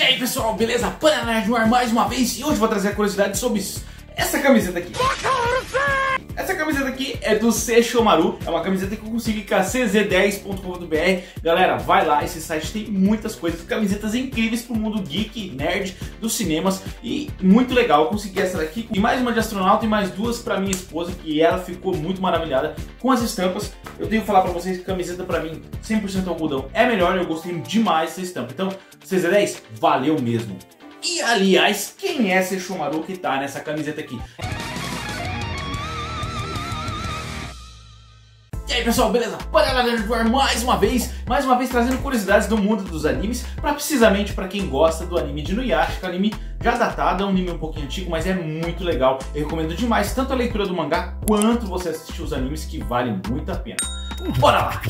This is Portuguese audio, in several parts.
aí pessoal, beleza? Panela Nerd no ar mais uma vez e hoje eu vou trazer a curiosidade sobre essa camiseta aqui. Essa camiseta aqui é do Sesshomaru, é uma camiseta que eu consegui com a cz10.com.br. Galera, vai lá, esse site tem muitas coisas, camisetas incríveis pro mundo geek, nerd, dos cinemas e muito legal. Eu consegui essa daqui e mais uma de astronauta e mais duas pra minha esposa, que ela ficou muito maravilhada com as estampas. Eu tenho que falar pra vocês que a camiseta pra mim, 100% algodão, é melhor, eu gostei demais dessa estampa. Então, CZ10, valeu mesmo. E aliás, quem é Sesshomaru que tá nessa camiseta aqui? E aí pessoal, beleza? Panela Nerd no ar mais uma vez trazendo curiosidades do mundo dos animes, precisamente para quem gosta do anime de Inuyasha, que é um anime já datado, é um anime um pouquinho antigo, mas é muito legal. Eu recomendo demais tanto a leitura do mangá quanto você assistir os animes, que valem muito a pena. Bora lá!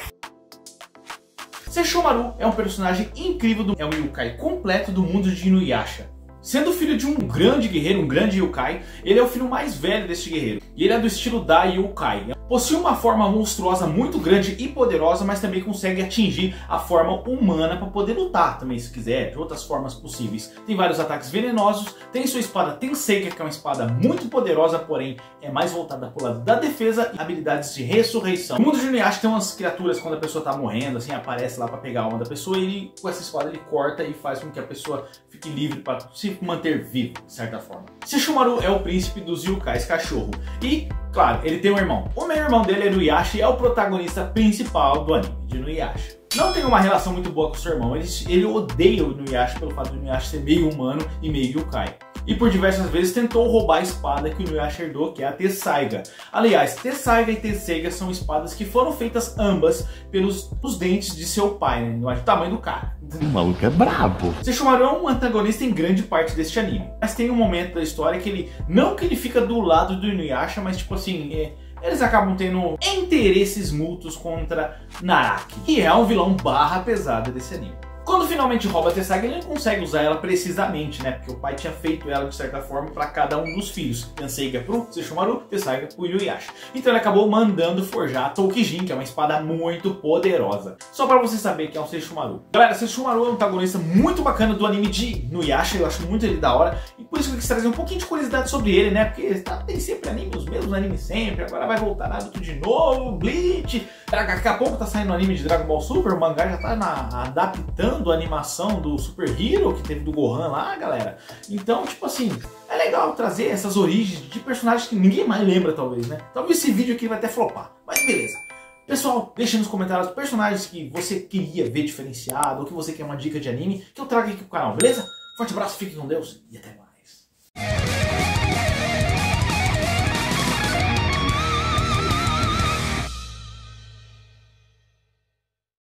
Sesshomaru é um personagem incrível, é um yokai completo do mundo de Inuyasha. Sendo filho de um grande guerreiro, um grande yokai, ele é o filho mais velho deste guerreiro. E ele é do estilo da yokai. Possui uma forma monstruosa muito grande e poderosa, mas também consegue atingir a forma humana para poder lutar também, se quiser, de outras formas possíveis. Tem vários ataques venenosos, tem sua espada Tenseiga, que é uma espada muito poderosa, porém é mais voltada para o lado da defesa e habilidades de ressurreição. No mundo de Inuyasha tem umas criaturas, quando a pessoa está morrendo, assim, aparece lá para pegar a alma da pessoa e ele, com essa espada ele corta e faz com que a pessoa fique livre para se manter vivo, de certa forma. Sesshomaru é o príncipe dos yokais cachorro e, claro, ele tem um irmão. O meu irmão dele é Inuyasha e é o protagonista principal do anime de Inuyasha. Não tem uma relação muito boa com o seu irmão, ele odeia o Inuyasha pelo fato de o Inuyasha ser meio humano e meio yokai. E por diversas vezes tentou roubar a espada que o Inuyasha herdou, que é a Tessaiga. Aliás, Tessaiga e Tenseiga são espadas que foram feitas ambas pelos dentes de seu pai, né? O tamanho do cara. O maluco é brabo. Sesshomaru é um antagonista em grande parte deste anime. Mas tem um momento da história que ele, não que ele fica do lado do Inuyasha, mas tipo assim, eles acabam tendo interesses mútuos contra Naraki, que é um vilão barra pesada desse anime. Quando finalmente rouba a Tessaiga, ele não consegue usar ela precisamente, né? Porque o pai tinha feito ela de certa forma para cada um dos filhos. Tenseiga pro Sesshomaru, Tessaiga pro Inuyasha. Então ele acabou mandando forjar a Toukijin, que é uma espada muito poderosa. Só para você saber que é um Sesshomaru. Galera, Sesshomaru é um antagonista muito bacana do anime de Inuyasha, eu acho muito ele da hora. E por isso que eu quis trazer um pouquinho de curiosidade sobre ele, né? Porque tem sempre anime, os mesmos animes sempre. Agora vai voltar Naruto de novo, Bleach. Daqui a pouco tá saindo o anime de Dragon Ball Super, o mangá já tá adaptando a animação do Super Hero que teve do Gohan lá, galera. Então, tipo assim, é legal trazer essas origens de personagens que ninguém mais lembra, talvez, né? Talvez esse vídeo aqui vai até flopar, mas beleza. Pessoal, deixa nos comentários personagens que você queria ver diferenciado, ou que você quer uma dica de anime, que eu trago aqui pro canal, beleza? Forte abraço, fiquem com Deus e até mais.